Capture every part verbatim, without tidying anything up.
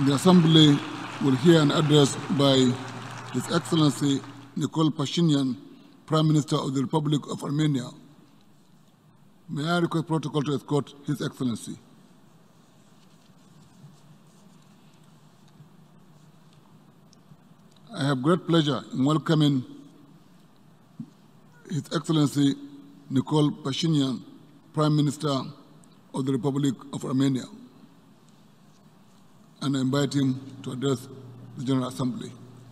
The Assembly will hear an address by His Excellency Nikol Pashinyan, Prime Minister of the Republic of Armenia. May I request protocol to escort His Excellency. I have great pleasure in welcoming His Excellency Nikol Pashinyan, Prime Minister of the Republic of Armenia, and I invite him to address the General Assembly.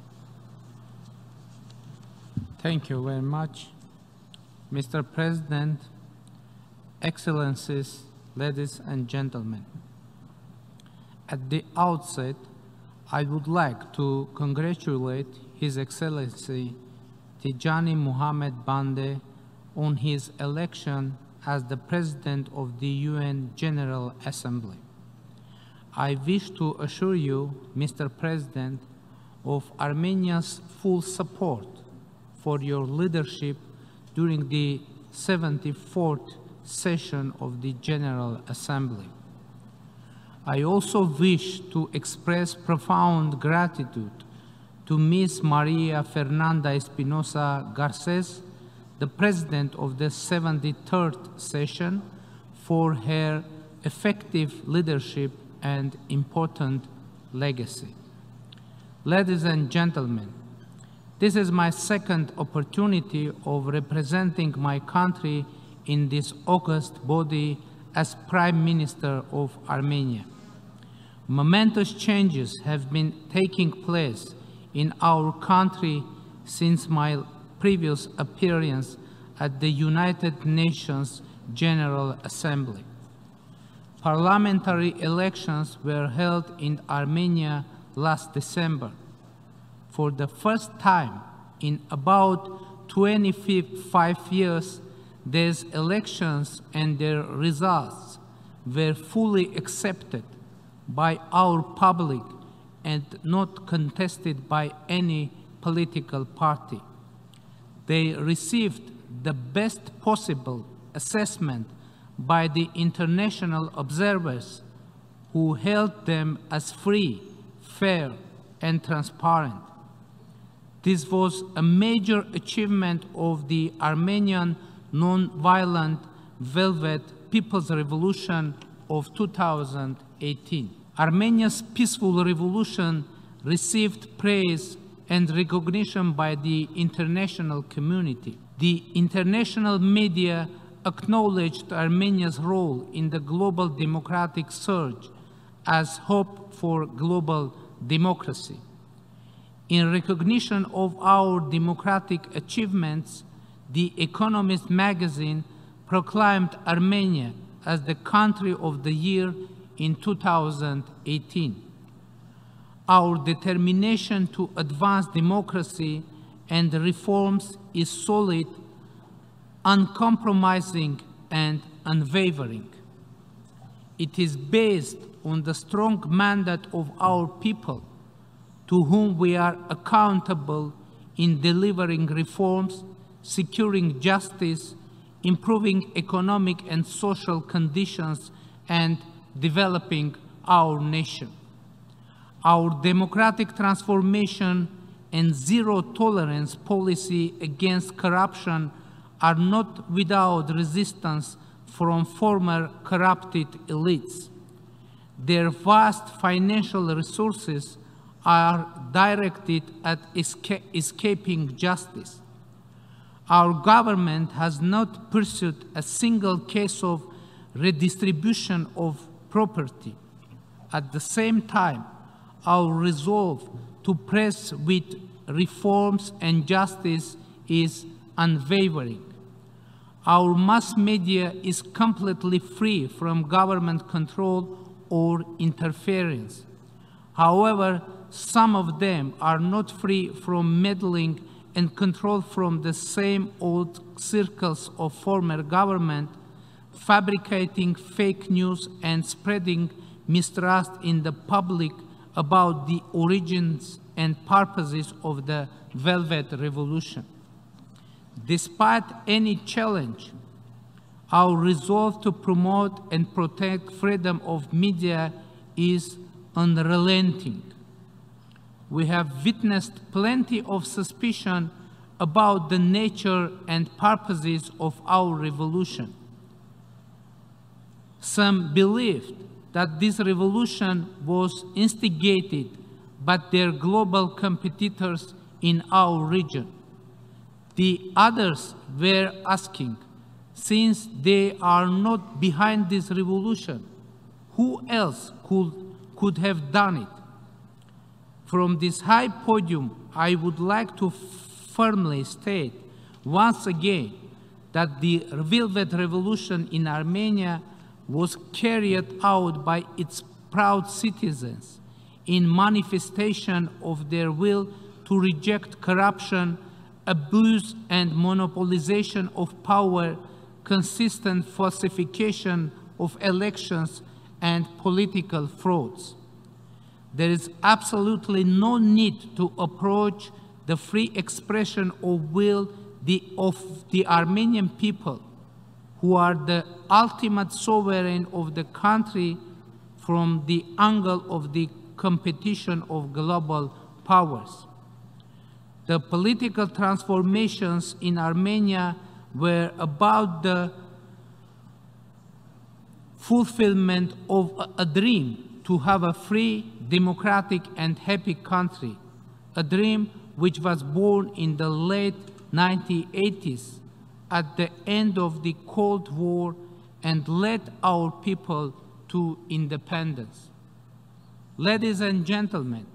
Thank you very much. Mister President, Excellencies, ladies and gentlemen. At the outset, I would like to congratulate His Excellency Tijani Muhammad Bande on his election as the President of the U N General Assembly. I wish to assure you, Mister President, of Armenia's full support for your leadership during the seventy-fourth session of the General Assembly. I also wish to express profound gratitude to Miz Maria Fernanda Espinosa Garces, the President of the seventy-third session, for her effective leadership and important legacy. Ladies and gentlemen, this is my second opportunity of representing my country in this august body as Prime Minister of Armenia. Momentous changes have been taking place in our country since my previous appearance at the United Nations General Assembly. Parliamentary elections were held in Armenia last December. For the first time in about twenty-five years, these elections and their results were fully accepted by our public and not contested by any political party. They received the best possible assessment by the international observers who held them as free, fair, and transparent. This was a major achievement of the Armenian non-violent Velvet People's Revolution of two thousand eighteen. Armenia's peaceful revolution received praise and recognition by the international community. The international media acknowledged Armenia's role in the global democratic surge as hope for global democracy. In recognition of our democratic achievements, The Economist magazine proclaimed Armenia as the country of the year in two thousand eighteen. Our determination to advance democracy and reforms is solid, uncompromising, and unwavering. It is based on the strong mandate of our people, to whom we are accountable in delivering reforms, securing justice, improving economic and social conditions, and developing our nation. Our democratic transformation and zero-tolerance policy against corruption are not without resistance from former corrupted elites. Their vast financial resources are directed at esca escaping justice. Our government has not pursued a single case of redistribution of property. At the same time, our resolve to press with reforms and justice is unwavering. Our mass media is completely free from government control or interference. However, some of them are not free from meddling and control from the same old circles of former government, fabricating fake news and spreading mistrust in the public about the origins and purposes of the Velvet Revolution. Despite any challenge, our resolve to promote and protect freedom of media is unrelenting. We have witnessed plenty of suspicion about the nature and purposes of our revolution. Some believed that this revolution was instigated by their global competitors in our region. The others were asking, since they are not behind this revolution, who else could, could have done it? From this high podium, I would like to firmly state once again that the Velvet Revolution in Armenia was carried out by its proud citizens in manifestation of their will to reject corruption, abuse, and monopolization of power, consistent falsification of elections, and political frauds. There is absolutely no need to approach the free expression of will the, of the Armenian people, who are the ultimate sovereign of the country, from the angle of the competition of global powers. The political transformations in Armenia were about the fulfillment of a dream to have a free, democratic, and happy country, a dream which was born in the late nineteen eighties at the end of the Cold War and led our people to independence. Ladies and gentlemen,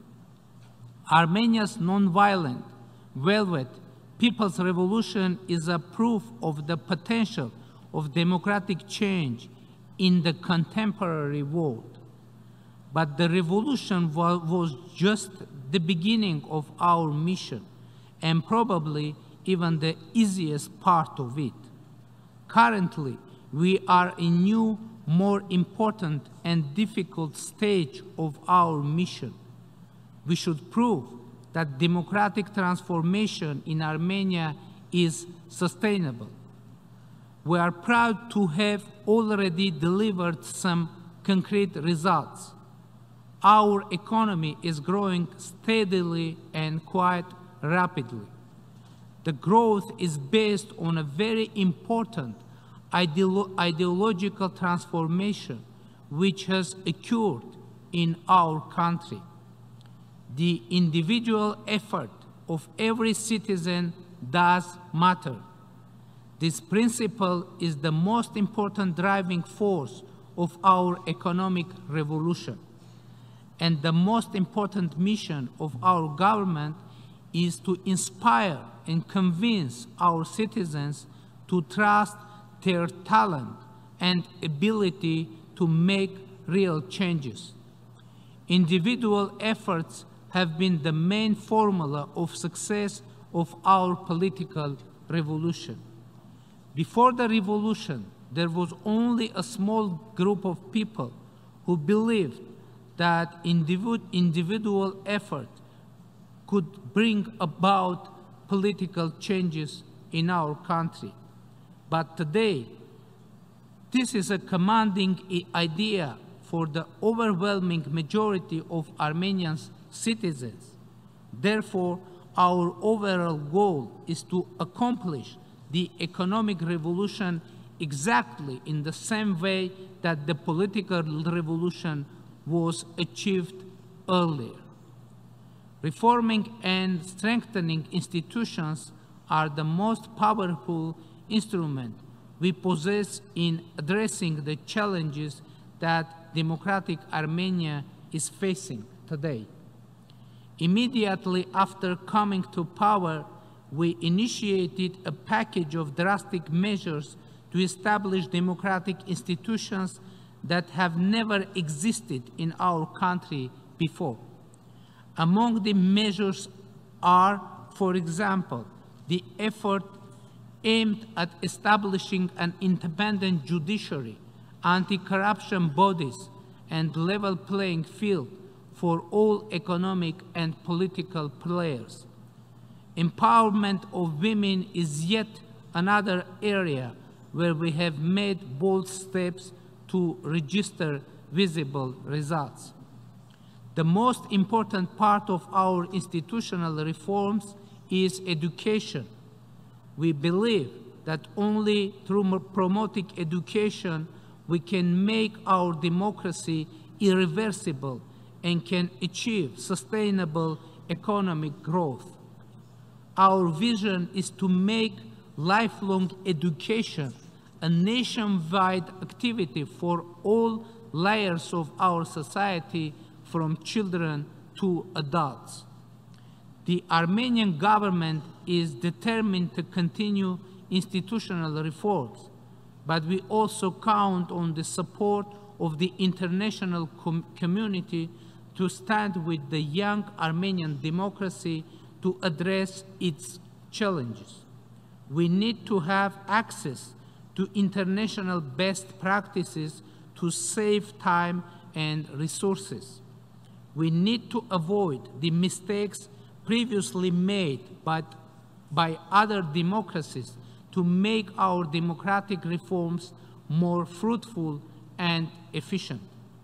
Armenia's nonviolent, velvet People's Revolution is a proof of the potential of democratic change in the contemporary world. But the revolution was just the beginning of our mission, and probably even the easiest part of it. Currently, we are in a new, more important and difficult stage of our mission. We should prove that democratic transformation in Armenia is sustainable. We are proud to have already delivered some concrete results. Our economy is growing steadily and quite rapidly. The growth is based on a very important ideolo ideological transformation which has occurred in our country. The individual effort of every citizen does matter. This principle is the most important driving force of our economic revolution. And the most important mission of our government is to inspire and convince our citizens to trust their talent and ability to make real changes. Individual efforts have been the main formula of success of our political revolution. Before the revolution, there was only a small group of people who believed that individu individual effort could bring about political changes in our country. But today, this is a commanding idea for the overwhelming majority of Armenian citizens. Therefore, our overall goal is to accomplish the economic revolution exactly in the same way that the political revolution was achieved earlier. Reforming and strengthening institutions are the most powerful instrument we possess in addressing the challenges that democratic Armenia is facing today. Immediately after coming to power, we initiated a package of drastic measures to establish democratic institutions that have never existed in our country before. Among the measures are, for example, the effort aimed at establishing an independent judiciary, anti-corruption bodies, and level playing field for all economic and political players. Empowerment of women is yet another area where we have made bold steps to register visible results. The most important part of our institutional reforms is education. We believe that only through promoting education we can make our democracy irreversible and can achieve sustainable economic growth. Our vision is to make lifelong education a nationwide activity for all layers of our society, from children to adults. The Armenian government is determined to continue institutional reforms, but we also count on the support of the international com community to stand with the young Armenian democracy to address its challenges. We need to have access to international best practices to save time and resources. We need to avoid the mistakes previously made by, by other democracies to make our democratic reforms more fruitful and efficient.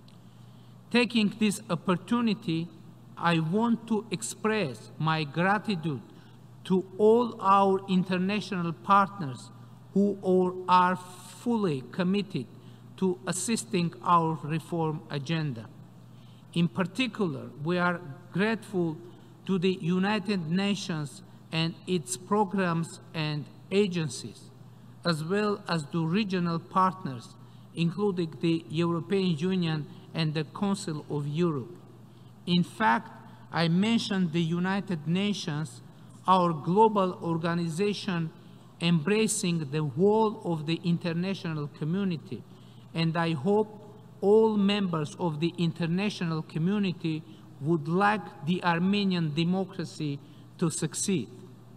Taking this opportunity, I want to express my gratitude to all our international partners who are fully committed to assisting our reform agenda. In particular, we are grateful to the United Nations and its programs and agencies, as well as to regional partners, including the European Union and the Council of Europe. In fact, I mentioned the United Nations, our global organization embracing the whole of the international community, and I hope all members of the international community would like the Armenian democracy to succeed.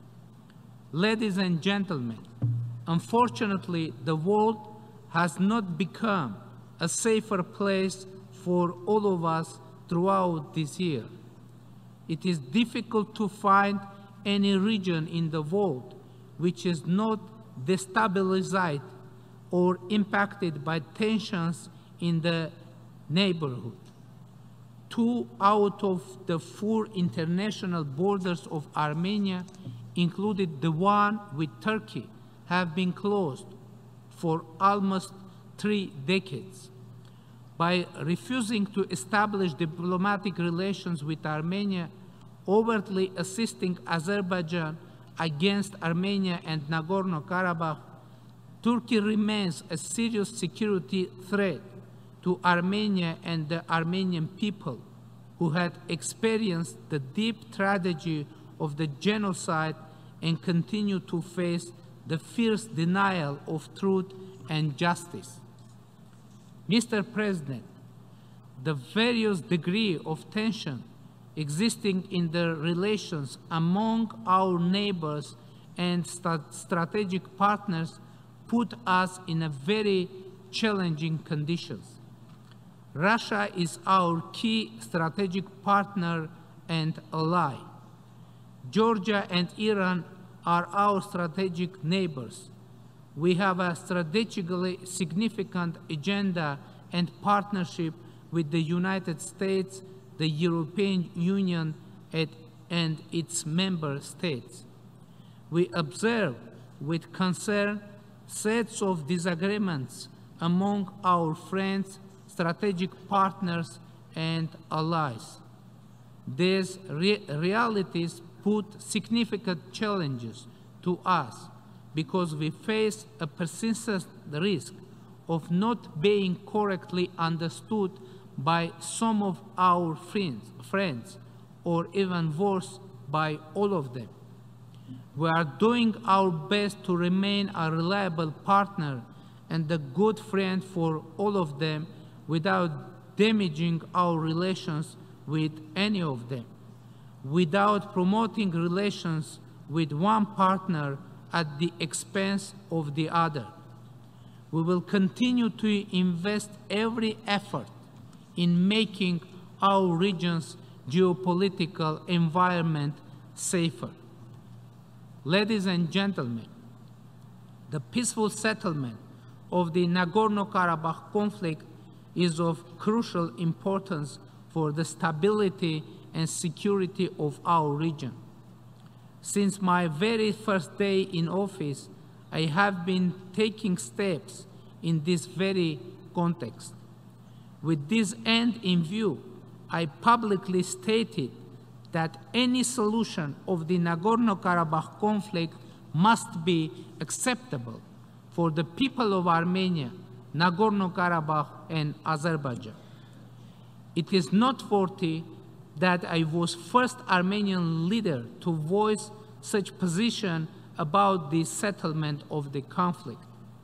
Ladies and gentlemen, unfortunately, the world has not become a safer place for all of us throughout this year. It is difficult to find any region in the world which is not destabilized or impacted by tensions in the neighborhood. Two out of the four international borders of Armenia, including the one with Turkey, have been closed for almost three decades. By refusing to establish diplomatic relations with Armenia, overtly assisting Azerbaijan against Armenia and Nagorno-Karabakh, Turkey remains a serious security threat to Armenia and the Armenian people, who had experienced the deep tragedy of the genocide and continue to face the fierce denial of truth and justice. Mister President, the various degree of tension existing in the relations among our neighbors and st strategic partners put us in a very challenging conditions. Russia is our key strategic partner and ally. Georgia and Iran are our strategic neighbors. We have a strategically significant agenda and partnership with the United States, the European Union, and its member states. We observe with concern sets of disagreements among our friends, strategic partners, and allies. These re realities put significant challenges to us because we face a persistent risk of not being correctly understood by some of our friends, friends, or even worse, by all of them. We are doing our best to remain a reliable partner and a good friend for all of them without damaging our relations with any of them, without promoting relations with one partner at the expense of the other. We will continue to invest every effort in making our region's geopolitical environment safer. Ladies and gentlemen, the peaceful settlement of the Nagorno-Karabakh conflict is of crucial importance for the stability and security of our region. Since my very first day in office, I have been taking steps in this very context. With this end in view, I publicly stated that any solution of the Nagorno-Karabakh conflict must be acceptable for the people of Armenia, Nagorno-Karabakh, and Azerbaijan. It is noteworthy that I was first Armenian leader to voice such position about the settlement of the conflict.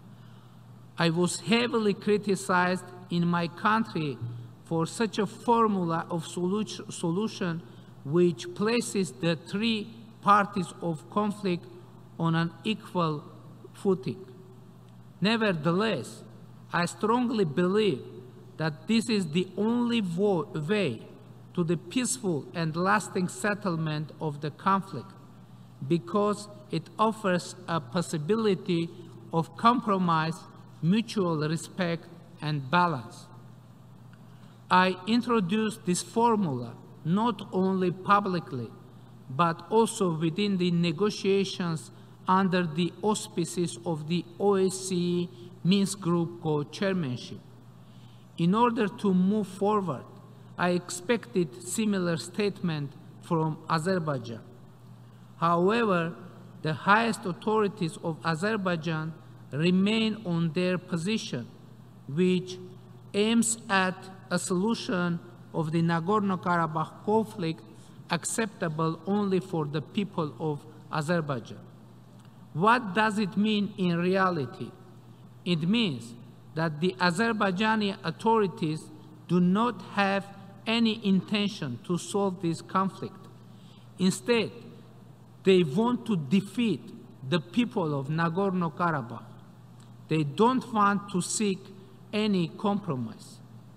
I was heavily criticized in my country for such a formula of solu- solution which places the three parties of conflict on an equal footing. Nevertheless, I strongly believe that this is the only vo- way to the peaceful and lasting settlement of the conflict, because it offers a possibility of compromise, mutual respect, and balance. I introduced this formula not only publicly, but also within the negotiations under the auspices of the O S C E Minsk Group co-chairmanship. In order to move forward, I expected similar statement from Azerbaijan. However, the highest authorities of Azerbaijan remain on their position, which aims at a solution of the Nagorno-Karabakh conflict acceptable only for the people of Azerbaijan. What does it mean in reality? It means that the Azerbaijani authorities do not have any intention to solve this conflict. Instead, they want to defeat the people of Nagorno-Karabakh. They don't want to seek any compromise.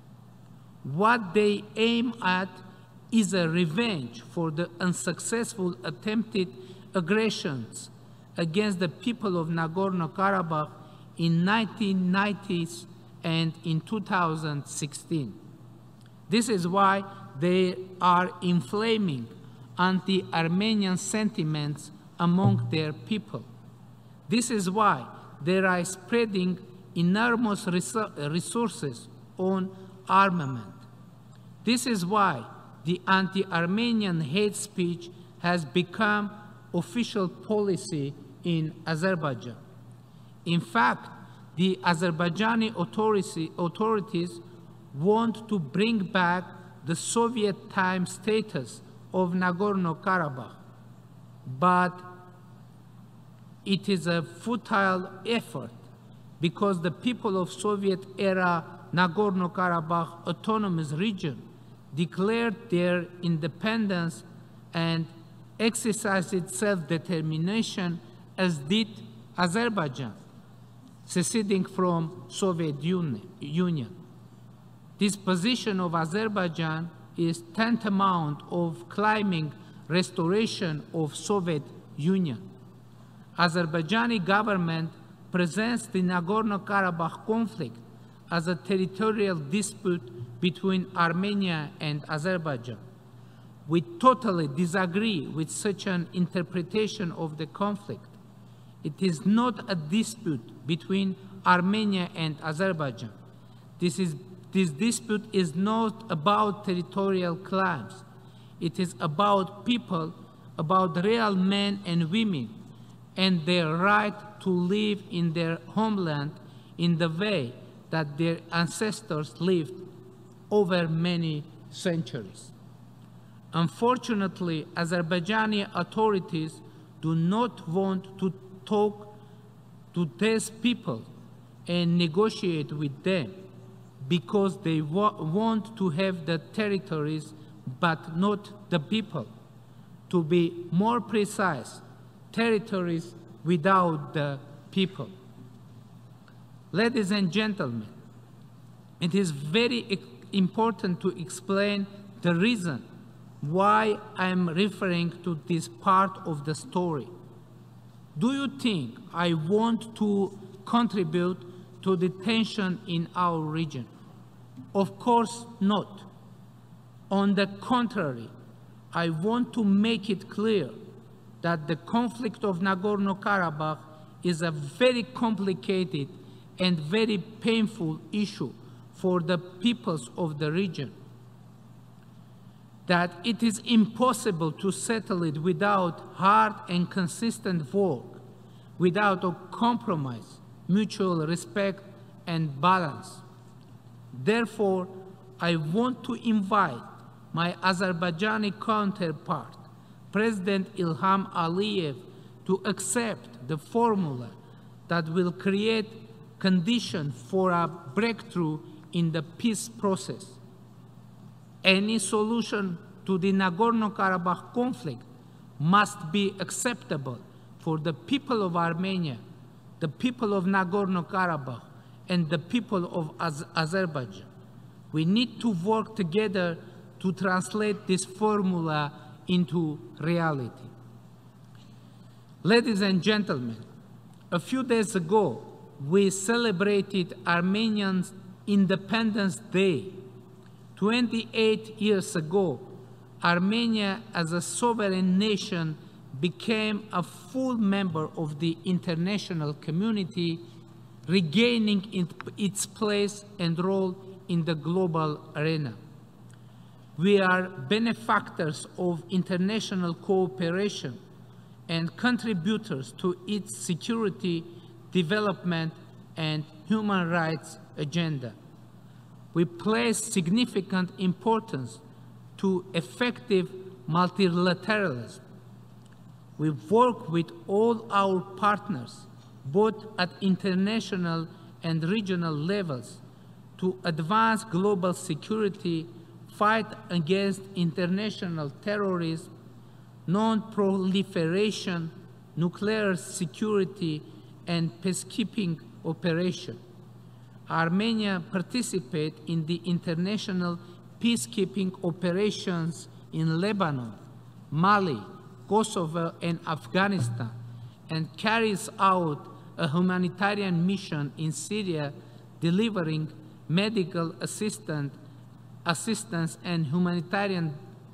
What they aim at is a revenge for the unsuccessful attempted aggressions against the people of Nagorno-Karabakh in nineteen nineties and in two thousand sixteen. This is why they are inflaming anti-Armenian sentiments among their people. This is why they are spreading enormous resources on armament. This is why the anti-Armenian hate speech has become official policy in Azerbaijan. In fact, the Azerbaijani authority, authorities want to bring back the Soviet time status of Nagorno-Karabakh, but it is a futile effort because the people of Soviet-era Nagorno-Karabakh autonomous region declared their independence and exercised self-determination, as did Azerbaijan, seceding from Soviet Union. This position of Azerbaijan is tantamount of claiming restoration of Soviet Union. Azerbaijani government presents the Nagorno-Karabakh conflict as a territorial dispute between Armenia and Azerbaijan. We totally disagree with such an interpretation of the conflict. It is not a dispute between Armenia and Azerbaijan. This, is, this dispute is not about territorial claims. It is about people, about real men and women, and their right to live in their homeland in the way that their ancestors lived over many centuries. Unfortunately, Azerbaijani authorities do not want to talk to these people and negotiate with them because they wa want to have the territories but not the people. To be more precise, territories without the people. Ladies and gentlemen, it is very important to explain the reason why I am referring to this part of the story. Do you think I want to contribute to the tension in our region? Of course not. On the contrary, I want to make it clear that the conflict of Nagorno-Karabakh is a very complicated and very painful issue for the peoples of the region, that it is impossible to settle it without hard and consistent work, without a compromise, mutual respect, and balance. Therefore, I want to invite my Azerbaijani counterpart, President Ilham Aliyev, to accept the formula that will create conditions for a breakthrough in the peace process. Any solution to the Nagorno-Karabakh conflict must be acceptable for the people of Armenia, the people of Nagorno-Karabakh, and the people of Az- Azerbaijan. We need to work together to translate this formula into reality. Ladies and gentlemen, a few days ago, we celebrated Armenian Independence Day. twenty-eight years ago, Armenia, as a sovereign nation, became a full member of the international community, regaining its place and role in the global arena. We are benefactors of international cooperation and contributors to its security, development, and human rights agenda. We place significant importance to effective multilateralism. We work with all our partners, both at international and regional levels, to advance global security, fight against international terrorism, non-proliferation, nuclear security, and peacekeeping operations. Armenia participates in the international peacekeeping operations in Lebanon, Mali, Kosovo, and Afghanistan, and carries out a humanitarian mission in Syria, delivering medical assistance, assistance and humanitarian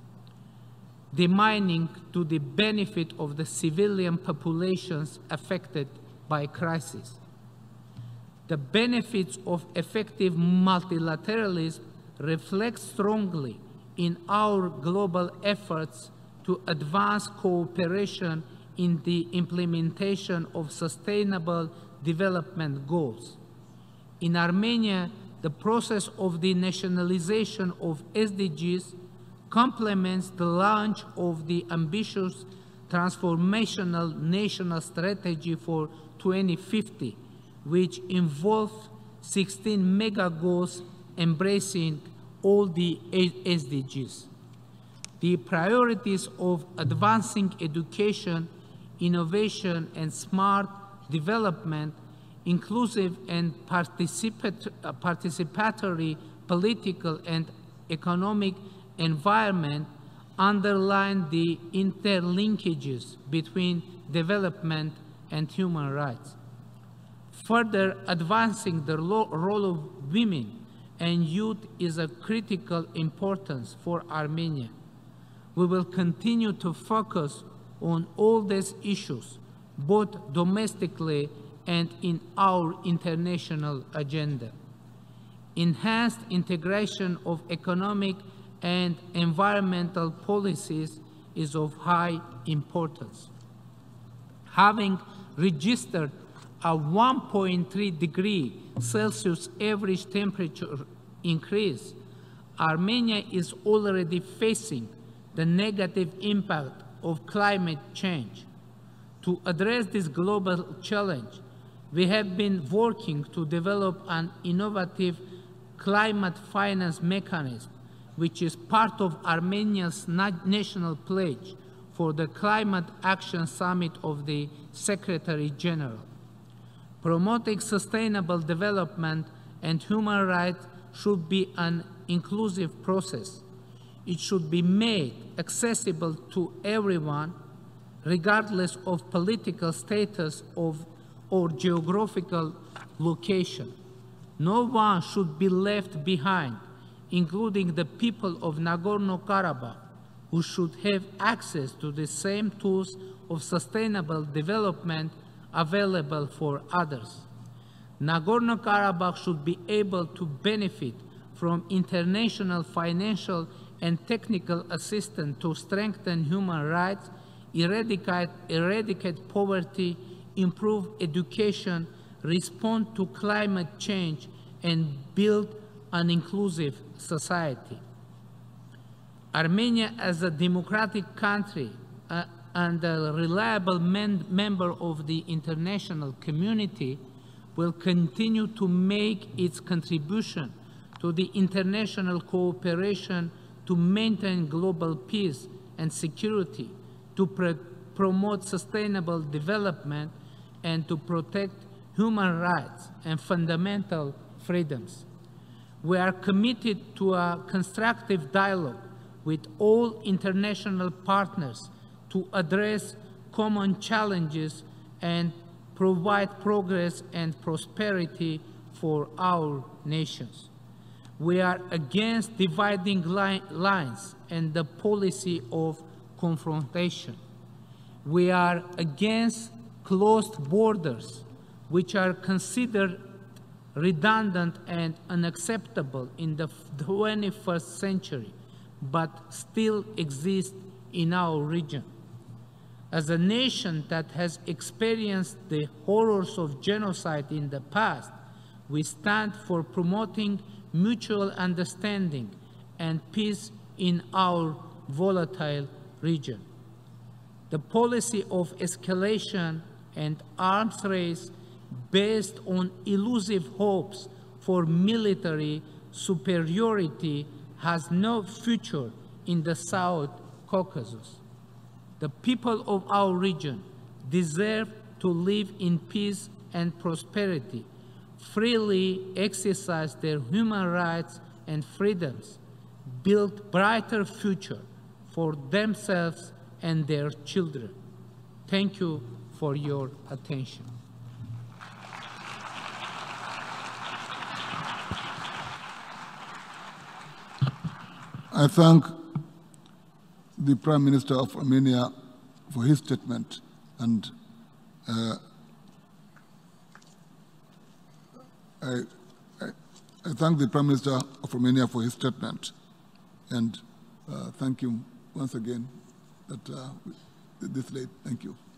demining to the benefit of the civilian populations affected by crisis. The benefits of effective multilateralism reflect strongly in our global efforts to advance cooperation in the implementation of sustainable development goals. In Armenia, the process of the nationalization of S D Gs complements the launch of the ambitious transformational national strategy for twenty fifty, which involves sixteen mega goals embracing all the S D Gs. The priorities of advancing education, innovation, and smart development, inclusive and participat participatory political and economic environment underline the interlinkages between development and human rights. Further advancing the role of women and youth is of critical importance for Armenia. We will continue to focus on all these issues, both domestically and in our international agenda. Enhanced integration of economic and environmental policies is of high importance. Having registered a one point three degree Celsius average temperature increase, Armenia is already facing the negative impact of climate change. To address this global challenge, we have been working to develop an innovative climate finance mechanism, which is part of Armenia's national pledge for the Climate Action Summit of the Secretary General. Promoting sustainable development and human rights should be an inclusive process. It should be made accessible to everyone, regardless of political status of, or geographical location. No one should be left behind including the people of Nagorno-Karabakh, who should have access to the same tools of sustainable development available for others. Nagorno-Karabakh should be able to benefit from international financial and technical assistance to strengthen human rights, eradicate, eradicate poverty, improve education, respond to climate change, and build an inclusive society. Armenia, as a democratic country uh, and a reliable member of the international community, will continue to make its contribution to the international cooperation to maintain global peace and security, to pr promote sustainable development, and to protect human rights and fundamental freedoms. We are committed to a constructive dialogue with all international partners to address common challenges and provide progress and prosperity for our nations. We are against dividing li lines and the policy of confrontation. We are against closed borders, which are considered redundant and unacceptable in the twenty-first century, but still exist in our region. As a nation that has experienced the horrors of genocide in the past, we stand for promoting mutual understanding and peace in our volatile region. The policy of escalation and arms race based on elusive hopes for military superiority has no future in the South Caucasus. The people of our region deserve to live in peace and prosperity, freely exercise their human rights and freedoms, build brighter future for themselves and their children. Thank you for your attention. I thank the Prime Minister of Armenia for his statement, and uh, I, I, I thank the Prime Minister of Armenia for his statement, and uh, thank you once again that uh, this late. Thank you.